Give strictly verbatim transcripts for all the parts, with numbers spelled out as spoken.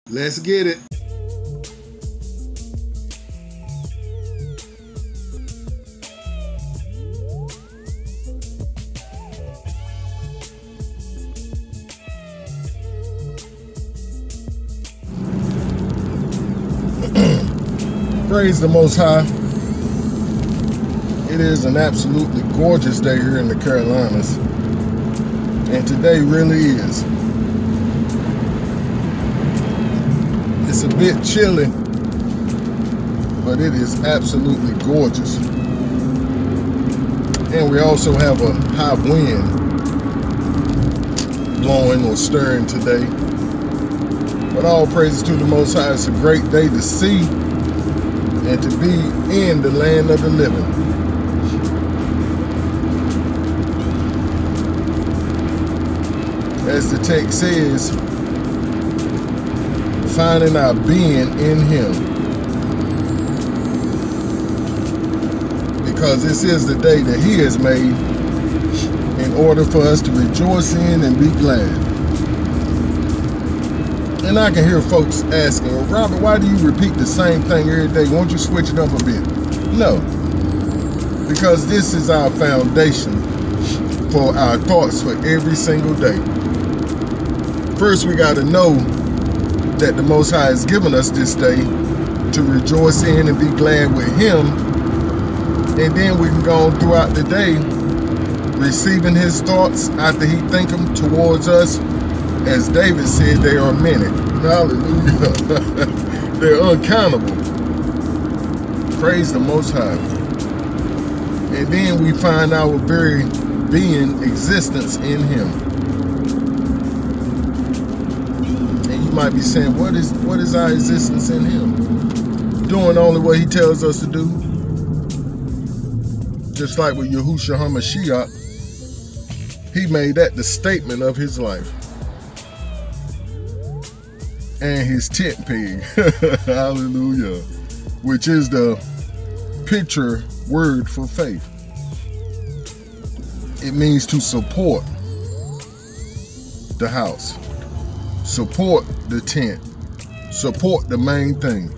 Let's get it. Praise the Most High. It is an absolutely gorgeous day here in the Carolinas. And today really is. It's a bit chilly, but it is absolutely gorgeous. And we also have a high wind blowing or stirring today. But all praises to the Most High. It's a great day to see and to be in the land of the living. As the text says, finding our being in Him. Because this is the day that He has made in order for us to rejoice in and be glad. And I can hear folks asking, well, Robert, why do you repeat the same thing every day? Won't you switch it up a bit? No. Because this is our foundation for our thoughts for every single day. First, we got to know that the Most High has given us this day to rejoice in and be glad with Him. And then we can go on throughout the day receiving His thoughts after He think them towards us. As David said, they are many. Hallelujah. They're uncountable. Praise the Most High. And then we find our very being, existence in Him. And you might be saying, what is what is our existence in Him? Doing only what He tells us to do. Just like with Yahushua HaMashiach, He made that the statement of His life. And His tent peg, hallelujah, which is the picture word for faith. It means to support the house, support the tent, support the main thing.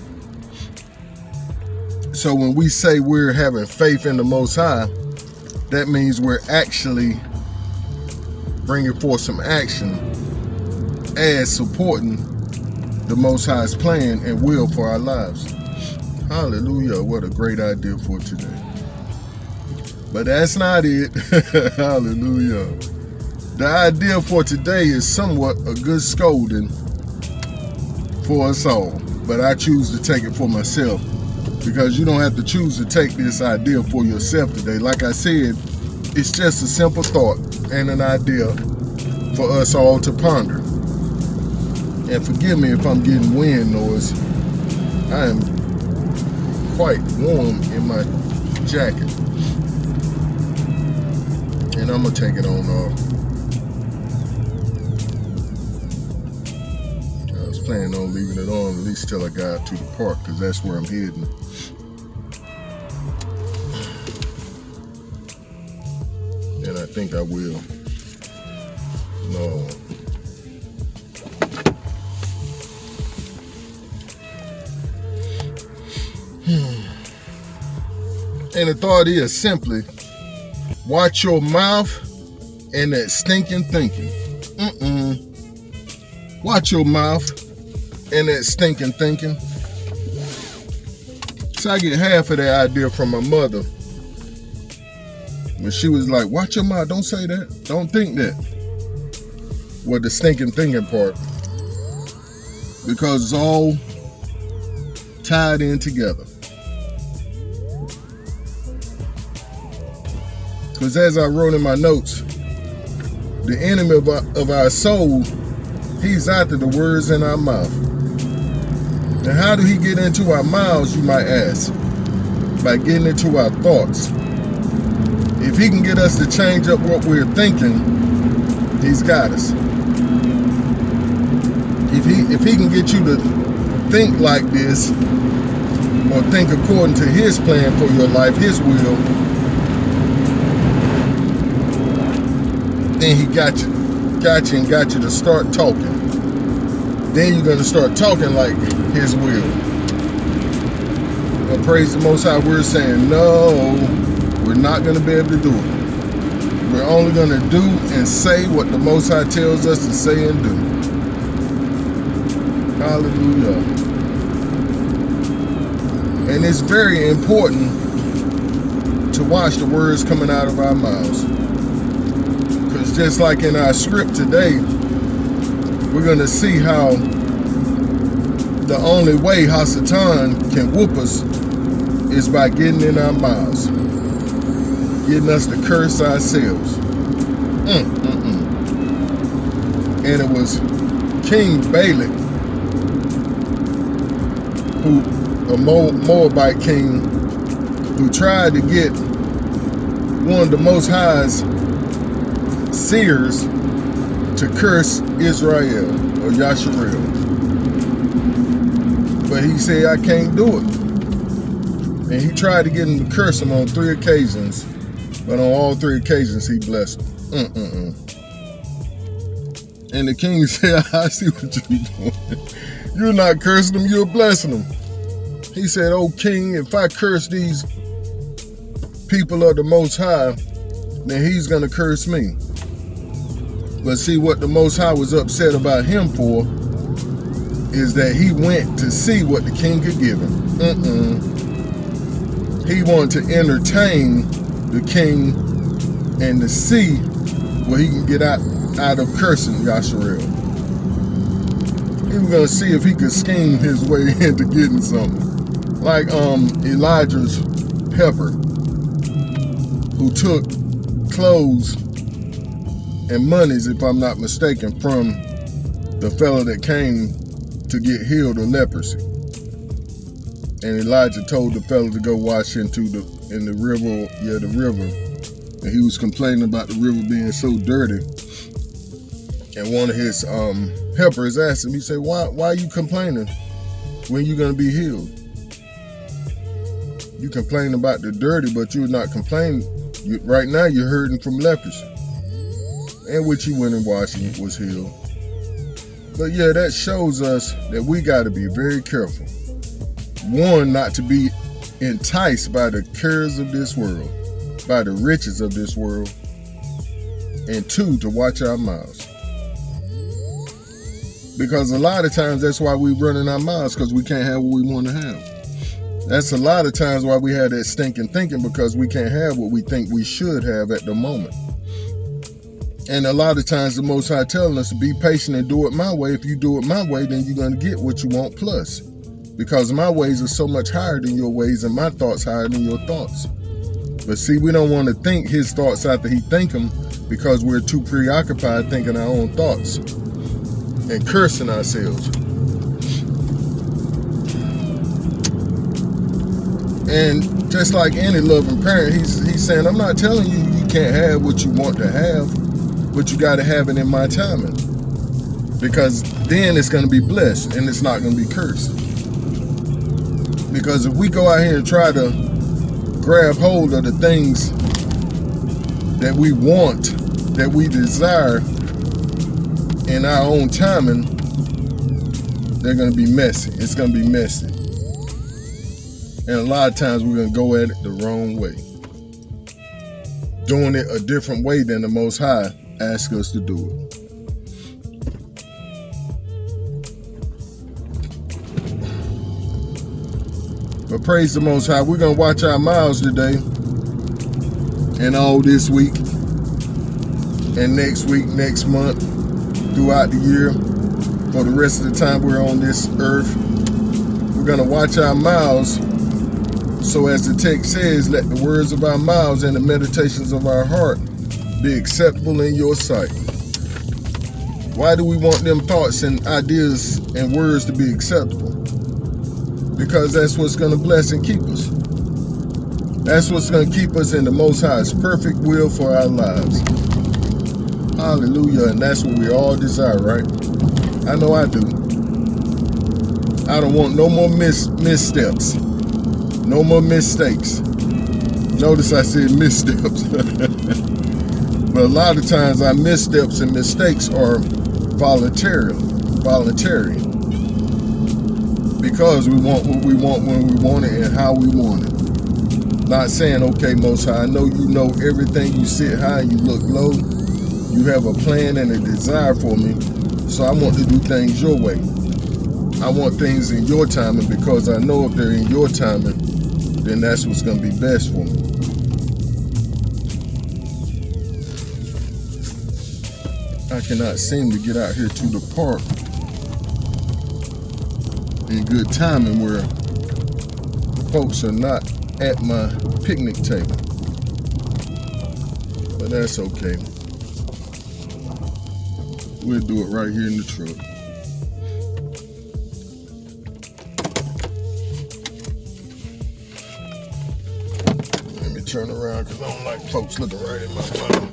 So when we say we're having faith in the Most High, that means we're actually bringing forth some action as supporting the Most High's plan and will for our lives. Hallelujah, what a great idea for today. But that's not it. Hallelujah. The idea for today is somewhat a good scolding for us all. But I choose to take it for myself, because you don't have to choose to take this idea for yourself today. Like I said, it's just a simple thought and an idea for us all to ponder. And forgive me if I'm getting wind noise. I am quite warm in my jacket. And I'm going to take it on off. I was planning on leaving it on at least till I got to the park, because that's where I'm heading. And I think I will. No. And the thought is simply, watch your mouth and that stinking thinking. Mm-mm. Watch your mouth and that stinking thinking. So I get half of that idea from my mother. When she was like, watch your mouth, don't say that, don't think that. Well, the stinking thinking part. Because it's all tied in together. Because as I wrote in my notes, the enemy of our, of our soul, he's after the words in our mouth. And how do he get into our mouths, you might ask? By getting into our thoughts. If he can get us to change up what we're thinking, he's got us. If he, if he can get you to think like this, or think according to his plan for your life, his will, then he got you, got you and got you to start talking. then you're going to start talking like his will. But praise the Most High, we're saying, no, we're not going to be able to do it. We're only going to do and say what the Most High tells us to say and do. Hallelujah. And it's very important to watch the words coming out of our mouths. Because just like in our script today, we're going to see how the only way Hasatan can whoop us is by getting in our mouths. Getting us to curse ourselves. Mm, mm, mm. And it was King Balak, who a Moabite king, who tried to get one of the Most High's seers to curse Israel or Yasharel. But he said, I can't do it. And he tried to get him to curse him on three occasions. But on all three occasions, he blessed him. Mm-mm-mm. And the king said, I see what you're doing. You're not cursing them, you're blessing them. He said, oh, king, if I curse these people of the Most High, then he's going to curse me. But see, what the Most High was upset about him for is that he went to see what the king could give him. Mm-mm. He wanted to entertain the king and to see what he can get out, out of cursing Yasharel. He was going to see if he could scheme his way into getting something. Like um, Elijah's heifer, who took clothes and monies, if I'm not mistaken, from the fellow that came to get healed of leprosy. And Elijah told the fellow to go wash into the in the river, yeah, the river. And he was complaining about the river being so dirty. And one of his um, helpers asked him, he said, why, why are you complaining when you're going to be healed? You complain about the dirty, but you're not complaining. You, right now, you're hurting from leprosy. And which he went and washed and was healed. But yeah, that shows us that we got to be very careful. One, not to be enticed by the cares of this world, by the riches of this world. And two, to watch our mouths. Because a lot of times that's why we run in our mouths, because we can't have what we want to have. That's a lot of times why we have that stinking thinking, because we can't have what we think we should have at the moment. And a lot of times the Most High telling us to be patient and do it my way. If you do it my way, then you're going to get what you want plus. Because my ways are so much higher than your ways, and my thoughts higher than your thoughts. But see, we don't want to think his thoughts after he think them, because we're too preoccupied thinking our own thoughts and cursing ourselves. And just like any loving parent, he's, he's saying, I'm not telling you you can't have what you want to have, but you got to have it in my timing. Because then it's going to be blessed and it's not going to be cursed. Because if we go out here and try to grab hold of the things that we want, that we desire in our own timing, they're going to be messy. It's going to be messy. And a lot of times we're going to go at it the wrong way. Doing it a different way than the Most High asks us to do it. But praise the Most High. We're going to watch our mouths today and all this week and next week, next month, throughout the year. For the rest of the time we're on this earth, we're going to watch our mouths. So as the text says, let the words of our mouths and the meditations of our heart be acceptable in your sight. Why do we want them thoughts and ideas and words to be acceptable? Because that's what's going to bless and keep us. That's what's going to keep us in the Most High's perfect will for our lives. Hallelujah. And that's what we all desire, right? I know I do. I don't want no more mis missteps. No more mistakes. Notice I said missteps. But a lot of times our missteps and mistakes are voluntary. Voluntary. because we want what we want when we want it and how we want it. Not saying, okay, Most High, I know you know everything. You sit high and you look low. You have a plan and a desire for me. So I want to do things your way. I want things in your timing, because I know if they're in your timing, then that's what's going to be best for me. I cannot seem to get out here to the park in good timing where folks are not at my picnic table. But that's okay. We'll do it right here in the truck. Let me turn around because I don't like folks looking right in my mouth.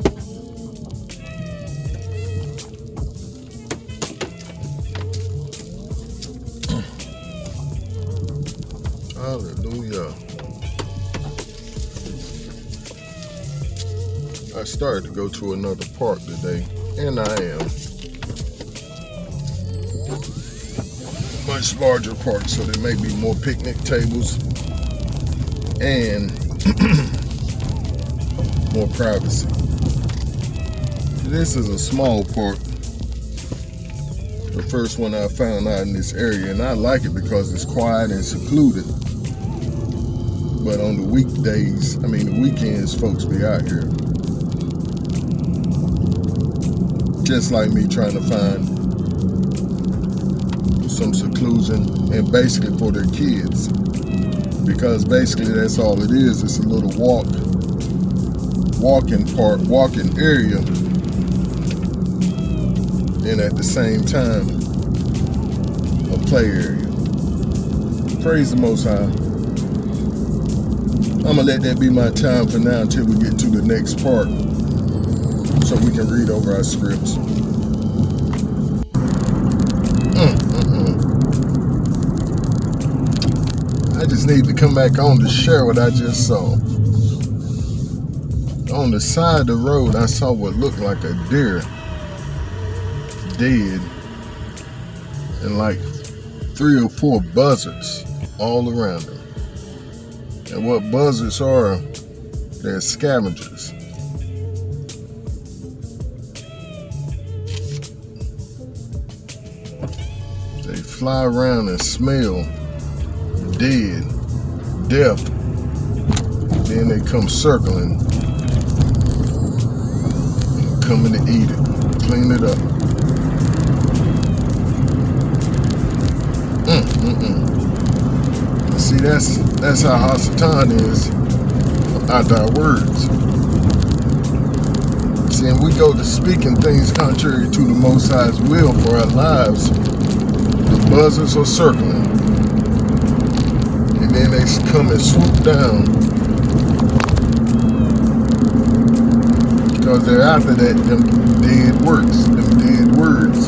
Hallelujah. I started to go to another park today, and I am. Much larger park, so there may be more picnic tables and more privacy. This is a small park. The first one I found out in this area, and I like it because it's quiet and secluded. But on the weekdays, I mean the weekends, folks be out here. Just like me trying to find some seclusion, and basically for their kids. Because basically that's all it is. It's a little walk, walking park, walking area. And at the same time, a play area. Praise the Most High. I'm gonna let that be my time for now until we get to the next part, so we can read over our scripts. Mm, mm, mm. I just need to come back on to share what I just saw. On the side of the road, I saw what looked like a deer, dead, and like three or four buzzards all around him. And what buzzards are, they're scavengers. They fly around and smell dead, death. Then they come circling, and coming to eat it, clean it up. Mm, mm, mm. See, that's that's how Hasatan is out our words. See, and we go to speaking things contrary to the Most High's will for our lives. The buzzards are circling, and then they come and swoop down because they're after that them dead works, them dead words.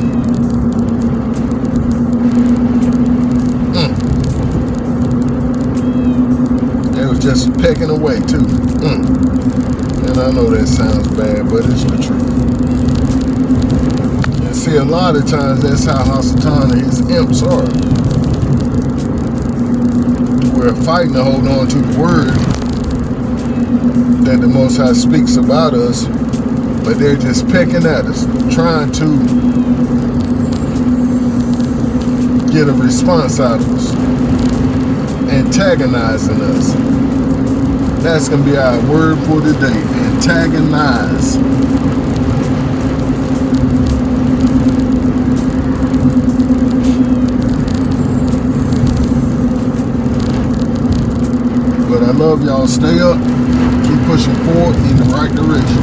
Just pecking away too. Mm. And I know that sounds bad, but it's the truth. And see, a lot of times that's how Hasatan and his imps are. We're fighting to hold on to the word that the Most High speaks about us, but they're just pecking at us, trying to get a response out of us, antagonizing us. That's going to be our word for today. Antagonize. But I love y'all. Stay up. Keep pushing forward in the right direction.